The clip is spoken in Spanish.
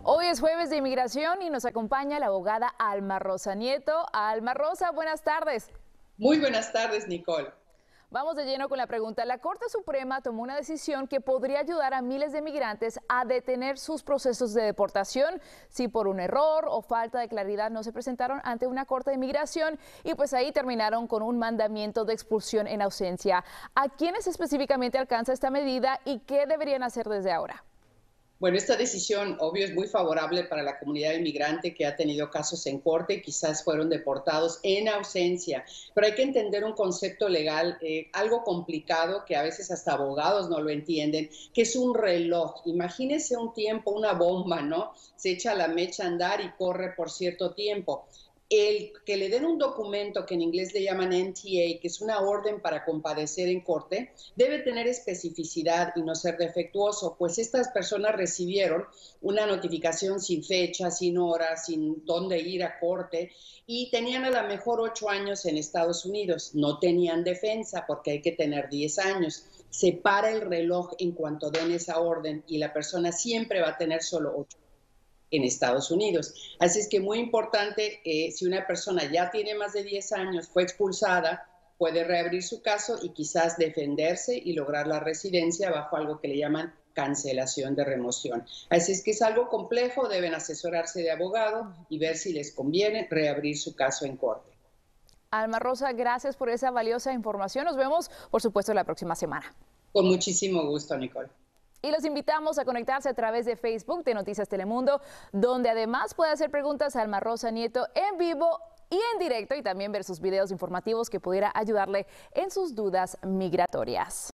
Hoy es jueves de inmigración y nos acompaña la abogada Alma Rosa Nieto. Alma Rosa, buenas tardes. Muy buenas tardes, Nicole. Vamos de lleno con la pregunta. La Corte Suprema tomó una decisión que podría ayudar a miles de migrantes a detener sus procesos de deportación si por un error o falta de claridad no se presentaron ante una corte de inmigración y pues ahí terminaron con un mandamiento de expulsión en ausencia. ¿A quiénes específicamente alcanza esta medida y qué deberían hacer desde ahora? Bueno, esta decisión, obvio, es muy favorable para la comunidad inmigrante que ha tenido casos en corte y quizás fueron deportados en ausencia. Pero hay que entender un concepto legal, algo complicado que a veces hasta abogados no lo entienden, que es un reloj. Imagínese un tiempo, una bomba, ¿no? Se echa la mecha a andar y corre por cierto tiempo. El que le den un documento que en inglés le llaman NTA, que es una orden para comparecer en corte, debe tener especificidad y no ser defectuoso, pues estas personas recibieron una notificación sin fecha, sin hora, sin dónde ir a corte y tenían a lo mejor 8 años en Estados Unidos. No tenían defensa porque hay que tener 10 años. Se para el reloj en cuanto den esa orden y la persona siempre va a tener solo 8 en Estados Unidos. Así es que muy importante, si una persona ya tiene más de 10 años, fue expulsada, puede reabrir su caso y quizás defenderse y lograr la residencia bajo algo que le llaman cancelación de remoción. Así es que es algo complejo, deben asesorarse de abogado y ver si les conviene reabrir su caso en corte. Alma Rosa, gracias por esa valiosa información. Nos vemos, por supuesto, la próxima semana. Con muchísimo gusto, Nicole. Y los invitamos a conectarse a través de Facebook de Noticias Telemundo, donde además puede hacer preguntas a Alma Rosa Nieto en vivo y en directo y también ver sus videos informativos que pudiera ayudarle en sus dudas migratorias.